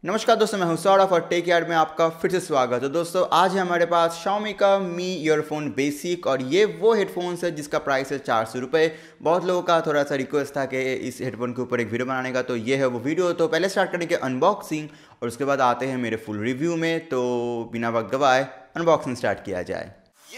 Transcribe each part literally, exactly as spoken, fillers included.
नमस्कार दोस्तों, मैं हूं सौरभ और टेक यार्ड में आपका फिर से स्वागत है। दोस्तों आज है हमारे पास Xiaomi का मी ईयरफोन बेसिक और ये वो हेडफोन्स है जिसका प्राइस है चार सौ रुपये। बहुत लोगों का थोड़ा सा रिक्वेस्ट था कि इस हेडफोन के ऊपर एक वीडियो बनाने का, तो ये है वो वीडियो। तो पहले स्टार्ट करेंगे अनबॉक्सिंग और उसके बाद आते हैं मेरे फुल रिव्यू में। तो बिना वक्त गवाए अनबॉक्सिंग स्टार्ट किया जाए।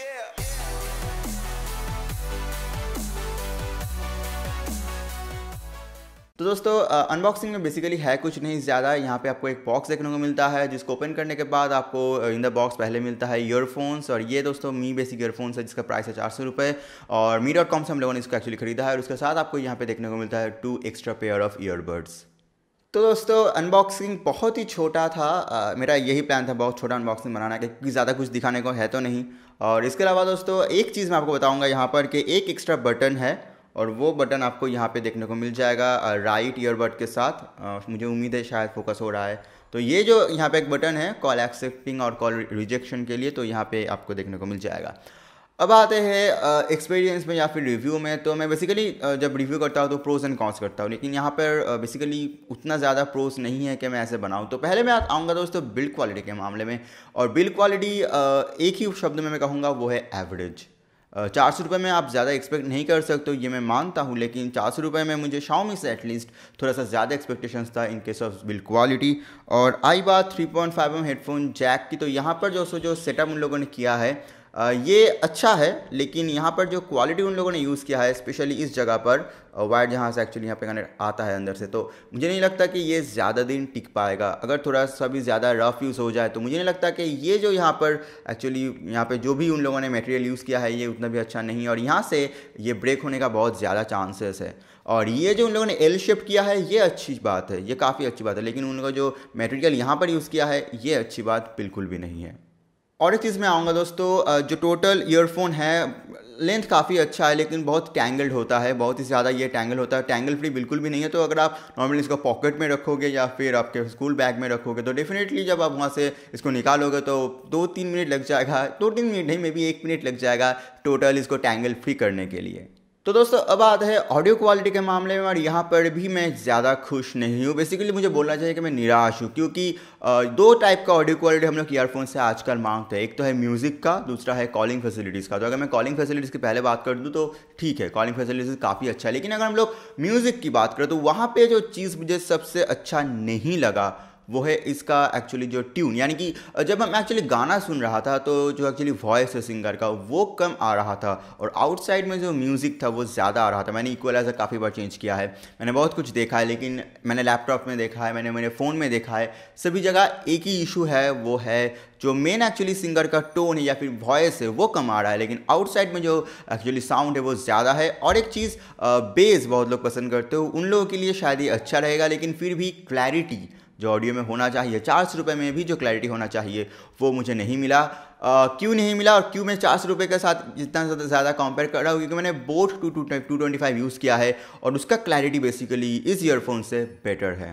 तो दोस्तों अनबॉक्सिंग में बेसिकली है कुछ नहीं ज़्यादा। यहाँ पे आपको एक बॉक्स देखने को मिलता है जिसको ओपन करने के बाद आपको इन द बॉक्स पहले मिलता है ईयरफोन्स। और ये दोस्तों मी बेसिक ईयरफोन्स है जिसका प्राइस है चार सौ रुपये और मी डॉट कॉम से हम लोगों ने इसको एक्चुअली खरीदा है। और उसके साथ आपको यहाँ पे देखने को मिलता है two extra pair of earbuds. तो दोस्तों अनबॉक्सिंग बहुत ही छोटा था। आ, मेरा यही प्लान था बहुत छोटा अनबॉक्सिंग बनाना, क्योंकि ज़्यादा कुछ दिखाने को है तो नहीं। और इसके अलावा दोस्तों एक चीज़ मैं आपको बताऊँगा यहाँ पर कि एक एक्स्ट्रा बटन है और वो बटन आपको यहाँ पे देखने को मिल जाएगा राइट ईयरबड के साथ। आ, मुझे उम्मीद है शायद फोकस हो रहा है। तो ये जो यहाँ पे एक बटन है कॉल एक्सेप्टिंग और कॉल रिजेक्शन के लिए, तो यहाँ पे आपको देखने को मिल जाएगा। अब आते हैं एक्सपीरियंस में या फिर रिव्यू में। तो मैं बेसिकली जब रिव्यू करता हूँ तो प्रोज एंड कॉन्स करता हूँ, लेकिन यहाँ पर बेसिकली उतना ज़्यादा प्रोज नहीं है कि मैं ऐसे बनाऊँ। तो पहले मैं आऊँगा दोस्तों बिल्ड क्वालिटी के मामले में। और बिल्ड क्वालिटी एक ही शब्द में मैं कहूँगा, वो है एवरेज। चार सौ रुपये में आप ज़्यादा एक्सपेक्ट नहीं कर सकते हो, ये मैं मानता हूँ, लेकिन चार सौ रुपये में मुझे Xiaomi से एटलीस्ट थोड़ा सा ज़्यादा एक्सपेक्टेशंस था in case of build quality. और आई बात three point five M headphone jack की, तो यहाँ पर जो सो जो सेटअप उन लोगों ने किया है ये अच्छा है, लेकिन यहाँ पर जो क्वालिटी उन लोगों ने यूज़ किया है स्पेशली इस जगह पर वायर जहाँ से एक्चुअली यहाँ पे कनेक्ट आता है अंदर से, तो मुझे नहीं लगता कि ये ज़्यादा दिन टिक पाएगा। अगर थोड़ा सा भी ज़्यादा रफ यूज़ हो जाए तो मुझे नहीं लगता कि ये जो यहाँ पर एक्चुअली यहाँ पे जो भी उन लोगों ने मटेरियल यूज़ किया है ये उतना भी अच्छा नहीं, और यहाँ से ये ब्रेक होने का बहुत ज़्यादा चांसेस है। और ये जो उन लोगों ने एल शेप किया है ये अच्छी बात है, ये काफ़ी अच्छी बात है, लेकिन उन लोगों जो मटेरियल यहाँ पर यूज़ किया है ये अच्छी बात बिल्कुल भी नहीं है। और एक चीज़ मैं आऊँगा दोस्तों, जो टोटल ईयरफोन है लेंथ काफ़ी अच्छा है, लेकिन बहुत टैंगल्ड होता है, बहुत ही ज़्यादा ये टैंगल होता है। टैंगल फ्री बिल्कुल भी नहीं है। तो अगर आप नॉर्मली इसको पॉकेट में रखोगे या फिर आपके स्कूल बैग में रखोगे तो डेफिनेटली जब आप वहाँ से इसको निकालोगे तो दो तीन मिनट लग जाएगा, दो तीन मिनट नहीं मे बी एक मिनट लग जाएगा टोटल इसको टैंगल फ्री करने के लिए। तो दोस्तों अब आता है ऑडियो क्वालिटी के मामले में, और यहाँ पर भी मैं ज़्यादा खुश नहीं हूँ। बेसिकली मुझे बोलना चाहिए कि मैं निराश हूँ, क्योंकि दो टाइप का ऑडियो क्वालिटी हम लोग ईयरफोन से आजकल मांगते हैं। एक तो है म्यूज़िक का, दूसरा है कॉलिंग फैसिलिटीज़ का। तो अगर मैं कॉलिंग फैसिलिटीज़ की पहले बात कर दूँ तो ठीक है, कॉलिंग फैसिलिटीज़ काफ़ी अच्छा है, लेकिन अगर हम लोग म्यूज़िक की बात करें तो वहाँ पर जो चीज़ मुझे सबसे अच्छा नहीं लगा वो है इसका एक्चुअली जो ट्यून, यानी कि जब हम एक्चुअली गाना सुन रहा था तो जो एक्चुअली वॉइस है सिंगर का वो कम आ रहा था, और आउटसाइड में जो म्यूज़िक था वो ज़्यादा आ रहा था। मैंने इक्वलाइजर काफ़ी बार चेंज किया है, मैंने बहुत कुछ देखा है, लेकिन मैंने लैपटॉप में देखा है, मैंने मेरे फ़ोन में देखा है, सभी जगह एक ही इशू है, वो है जो मेन एक्चुअली सिंगर का टोन है या फिर वॉइस है वो कम आ रहा है, लेकिन आउटसाइड में जो एक्चुअली साउंड है वो ज़्यादा है। और एक चीज़ बेस बहुत लोग पसंद करते हो, उन लोगों के लिए शायद ये अच्छा रहेगा, लेकिन फिर भी क्लैरिटी जो ऑडियो में होना चाहिए, चार सौ रुपये में भी जो क्लैरिटी होना चाहिए वो मुझे नहीं मिला। uh, क्यों नहीं मिला और क्यों मैं चार सौ रुपये के साथ जितना ज़्यादा कंपेयर कर रहा हूँ, क्योंकि मैंने boat two two two twenty five use किया है और उसका क्लैरिटी बेसिकली इस ईयरफोन से बेटर है।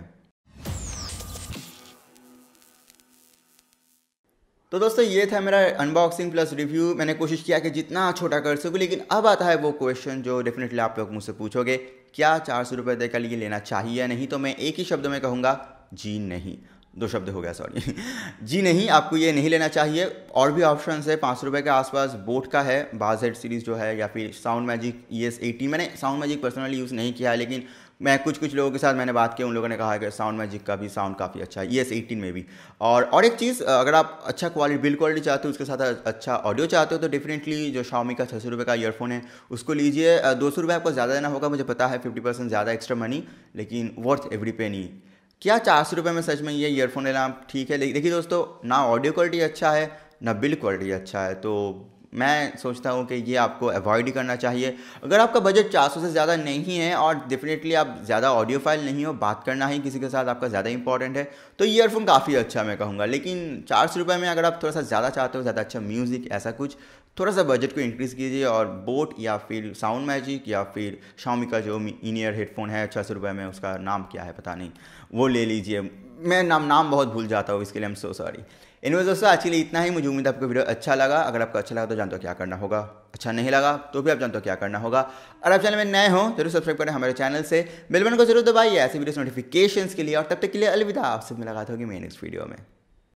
तो दोस्तों ये था मेरा अनबॉक्सिंग प्लस रिव्यू। मैंने कोशिश किया कि जितना छोटा कर सकूँ, लेकिन अब आता है वो क्वेश्चन जो डेफिनेटली आप लोग मुझसे पूछोगे, क्या चार सौ रुपये देकर ये लेना चाहिए या नहीं। तो मैं एक ही शब्द में कहूँगा, जी नहीं। दो शब्द हो गया, सॉरी जी नहीं, आपको ये नहीं लेना चाहिए। और भी ऑप्शन है पाँच सौ रुपये के आसपास, बोट का है, बाज हेड सीरीज़ जो है, या फिर sound magic E S eighty. मैंने साउंड मैजिक पर्सनली यूज़ नहीं किया है, लेकिन मैं कुछ कुछ लोगों के साथ मैंने बात की, उन लोगों ने कहा है कि साउंड मैजिक का भी साउंड काफ़ी अच्छा है, ई एस एटीन में भी। और और एक चीज़, अगर आप अच्छा क्वालिटी बिल्ड क्वालिटी चाहते हो, उसके साथ अच्छा ऑडियो चाहते हो, तो डेफिनेटली जो Xiaomi का छः सौ रुपये का ईयरफोन है उसको लीजिए। दो सौ रुपये आपको ज़्यादा देना होगा, मुझे पता है, फिफ्टी परसेंट ज़्यादा एक्स्ट्रा मनी, लेकिन वर्थ एवरी पेनी। क्या चार सौ रुपये में सच में ये ईयरफोन लेना ठीक है। देखिए दोस्तों, ना ऑडियो क्वालिटी अच्छा है ना बिल्ड क्वालिटी अच्छा है, तो मैं सोचता हूँ कि ये आपको अवॉइड ही करना चाहिए। अगर आपका बजट चार सौ से ज़्यादा नहीं है और डेफिनेटली आप ज़्यादा ऑडियो फाइल नहीं हो, बात करना ही किसी के साथ आपका ज़्यादा इंपॉर्टेंट है, तो ईयरफोन काफ़ी अच्छा मैं कहूँगा। लेकिन चार सौ रुपये में अगर आप थोड़ा सा ज़्यादा चाहते हो, ज़्यादा अच्छा म्यूज़िक, ऐसा कुछ, थोड़ा सा बजट को इंक्रीज़ कीजिए और बोट या फिर साउंड मैजिक या फिर Xiaomi का जो इन ईयर हेडफोन है छः सौ रुपये में, उसका नाम क्या है पता नहीं, वो ले लीजिए। मैं नाम नाम बहुत भूल जाता हूँ, इसके लिए I am so sorry. Anyways दोस्तों, आज के लिए इतना ही। मुझे उम्मीद है आपको वीडियो अच्छा लगा। अगर आपको अच्छा लगा तो जानते हो क्या करना होगा, अच्छा नहीं लगा तो भी आप जानते हो क्या करना होगा। और आप चैनल में नए हो जरूर सब्सक्राइब करें हमारे चैनल से, बेल बटन को जरूर दबाइए ऐसे वीडियोस नोटिफिकेशंस के लिए। और तब तक के लिए अलविदा, आपसे मुलाकात होगी मेरी नेक्स्ट वीडियो में।